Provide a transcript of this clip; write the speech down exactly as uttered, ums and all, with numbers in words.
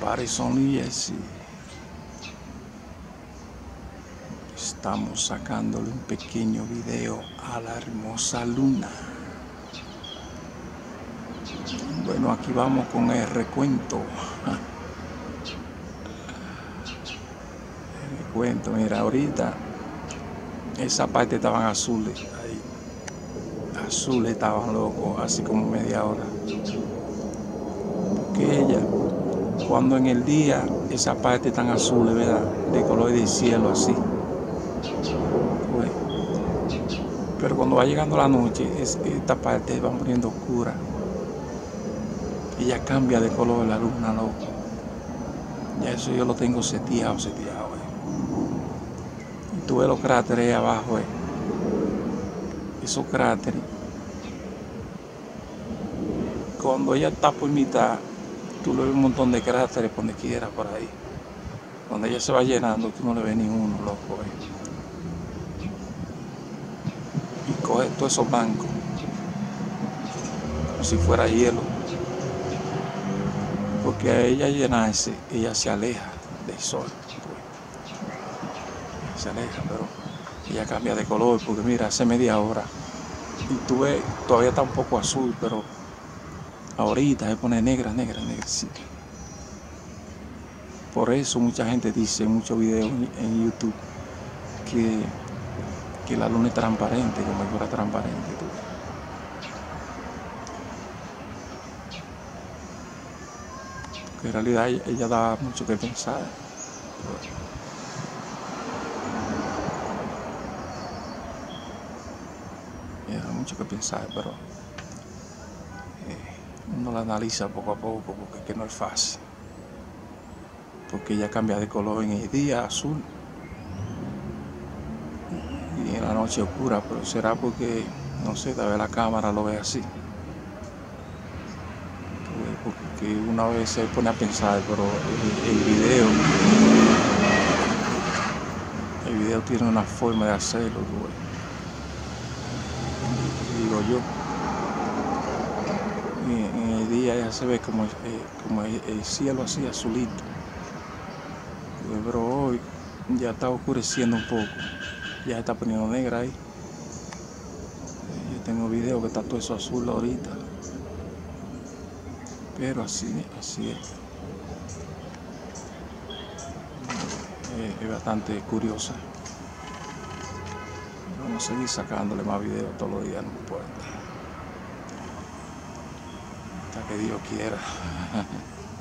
Patterson Lies. Estamos sacándole un pequeño video a la hermosa luna. Bueno, aquí vamos con el recuento. El recuento, mira, ahorita esa parte estaban azules, ahí. Azules estaban locos, así como media hora. Porque ella, cuando en el día esa parte tan azules, ¿verdad? De color de cielo así. Pues, pero cuando va llegando la noche, es, esta parte va poniendo oscura. Ella cambia de color la luna, loco. Ya eso yo lo tengo seteado, seteado. Eh. Y tú ves los cráteres ahí abajo, eh. Esos cráteres. Cuando ella está por mitad, tú le ves un montón de cráteres por donde quiera, por ahí. Cuando ella se va llenando, tú no le ves ni uno, loco. Eh. Y coge todos esos bancos, como si fuera hielo. Porque a ella llenarse, ella se aleja del sol. Pues. Se aleja, pero ella cambia de color, porque mira, hace media hora. Y tú ves, todavía está un poco azul, pero ahorita se pone negra, negra, negra, sí. Por eso mucha gente dice en muchos videos en YouTube que, que la luna es transparente, como si fuera transparente. ¿Tú? Que en realidad ella, ella da mucho que pensar. Ella da mucho que pensar, pero eh, uno la analiza poco a poco porque es que no es fácil. Porque ella cambia de color en el día azul y en la noche oscura, pero será porque, no sé, tal vez la cámara lo ve así. Porque una vez se pone a pensar, pero el, el video el video tiene una forma de hacerlo, güey. Digo yo, y en el día ya se ve como, eh, como el, el cielo así azulito, pero hoy ya está oscureciendo un poco, ya está poniendo negra ahí. Yo tengo video que está todo eso azul ahorita, pero así, así es. Es bastante curiosa. Vamos a seguir sacándole más videos todos los días, no importa. Hasta que Dios quiera.